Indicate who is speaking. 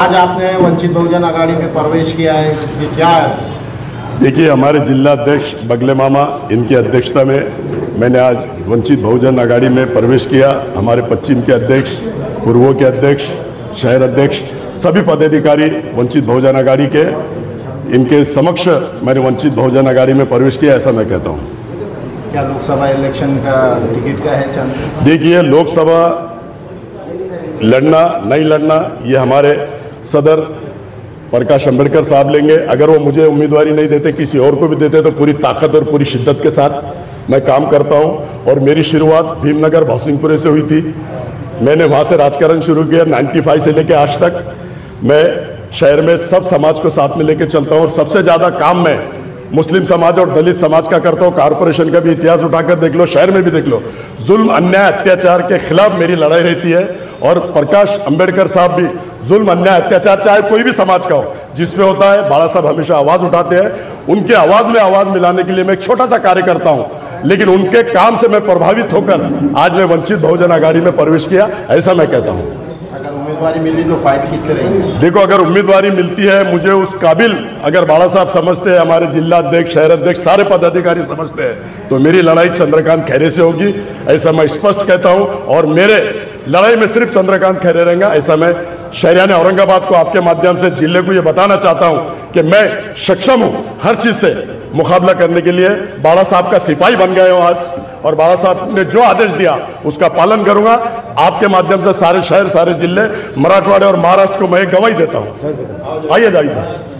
Speaker 1: आज आपने वंचित बहुजन आघाड़ी में प्रवेश किया है, ये क्या है?
Speaker 2: देखिए, हमारे जिला अध्यक्ष बगले मामा, इनकी अध्यक्षता में मैंने आज वंचित बहुजन आघाड़ी में प्रवेश किया। हमारे पश्चिम के अध्यक्ष, पूर्वों के अध्यक्ष, शहर अध्यक्ष, सभी पदाधिकारी वंचित बहुजन आघाड़ी के, इनके समक्ष मैंने वंचित बहुजन आघाड़ी में प्रवेश किया, ऐसा मैं कहता हूँ।
Speaker 1: क्या लोकसभा इलेक्शन का टिकट का है चांसेस?
Speaker 2: देखिए, लोकसभा लड़ना नहीं लड़ना ये हमारे सदर प्रकाश अंबेडकर साहब लेंगे। अगर वो मुझे उम्मीदवारी नहीं देते, किसी और को भी देते, तो पूरी ताकत और पूरी शिद्दत के साथ मैं काम करता हूं। और मेरी शुरुआत भीमनगर भौसिंगपुरे से हुई थी। मैंने वहां से राजकारण शुरू किया। 95 से लेकर आज तक मैं शहर में सब समाज को साथ में लेकर चलता हूं और सबसे ज्यादा काम मैं मुस्लिम समाज और दलित समाज का करता हूं। कॉरपोरेशन का भी इतिहास उठाकर देख लो, शहर में भी देख लो, जुल्म, अन्याय, अत्याचार के खिलाफ मेरी लड़ाई रहती है। और प्रकाश अंबेडकर साहब भी जुल्म, अन्याय, अत्याचार चाहे कोई भी समाज का हो, जिसमें होता है, बाला साहब हमेशा आवाज उठाते हैं। उनके आवाज में आवाज मिलाने के लिए मैं एक छोटा सा कार्य करता हूं, लेकिन उनके काम से मैं प्रभावित होकर आज मैं वंचित बहुजन आघाड़ी में प्रवेश किया, ऐसा मैं कहता हूं।
Speaker 1: अगर उम्मीदवारी मिली तो फाइट किससे रहेगी?
Speaker 2: देखो, अगर उम्मीदवारी मिलती है, मुझे उस काबिल अगर बाला साहब समझते हैं, हमारे जिला अध्यक्ष, शहर अध्यक्ष, सारे पदाधिकारी समझते हैं, तो मेरी लड़ाई चंद्रकांत खैरे से होगी, ऐसा मैं स्पष्ट कहता हूं। और मेरे लड़ाई में सिर्फ चंद्रकांत खैरे रहेगा, ऐसा मैं शहरियान औरंगाबाद को आपके माध्यम से जिले को ये बताना चाहता हूं कि मैं सक्षम हूं हर चीज से मुकाबला करने के लिए। बाला साहब का सिपाही बन गए हूं आज, और बाला साहब ने जो आदेश दिया उसका पालन करूंगा। आपके माध्यम से सारे शहर, सारे जिले, मराठवाड़े और महाराष्ट्र को मैं गवाही देता हूं। आइए जाइए।